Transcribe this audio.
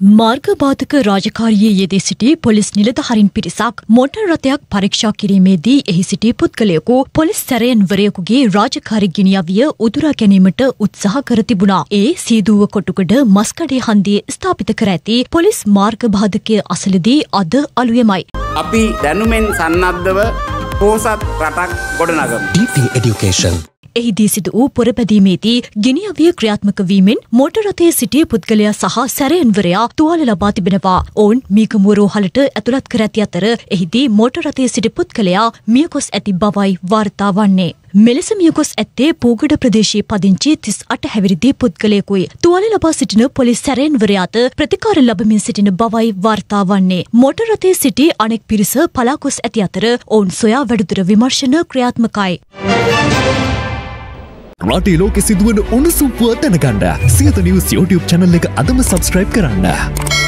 මාර්ගබාධක රාජකාරියේ යෙදී සිටි පොලිස් නිලධාරීන් පිරිසක් මොටර් රථයක් පරීක්ෂා කිරීමේදී එහි සිටි පුද්ගලයෙකු පොලිස් සැරයන්වරයෙකුගේ රාජකාරී ගිනිඅවිය උදුරා ගැනීමට උත්සාහ කර තිබුණා. ඒ සීදුව කොටුගඩ මස්කඩේ හන්දියේ ස්ථාපිත කර ඇති පොලිස් මාර්ගබාධකය අසලදී අද අලුයමයි. අපි දැනුමෙන් සන්නද්ධව පෝසත් රටක් ගොඩනගමු. DP Education එහිදී සිදු වූ පොරබැදීමේදී ගිනිඅවිය ක්‍රියාත්මක වීමෙන් මෝටර් රථයේ සිටි පුද්ගලයා සහ සැරයන්වරයා තුවාල ලබා තිබෙනවා. ඔවුන් මීගමුව රෝහලට ඇතුළත් කර ඇති අතර එහිදී මෝටර් රථයේ සිටි පුද්ගලයා මියගොස් ඇති බවයි වාර්තා වන්නේ. මෙලෙස මියගොස් ඇත්තේ පූගඩ ප්‍රදේශයේ පදිංචි 38 හැවිරිදි පුද්ගලයෙකුයි. තුවාල ලබා සිටින පොලිස් සැරයන්වරයාට ප්‍රතිකාර ලබමින් සිටින බවයි වාර්තා වන්නේ. මෝටර් රථයේ සිටි අනෙක් පිරිස පලා ගොස් ඇති අතර ඔවුන් සොයා වැඩිදුර විමර්ශන ක්‍රියාත්මකයි. රටේ ලෝකෙ සිදුවන උණුසුම් පුවත් දැනගන්න සියත නිවුස් YouTube channel එක අදම subscribe කරන්න.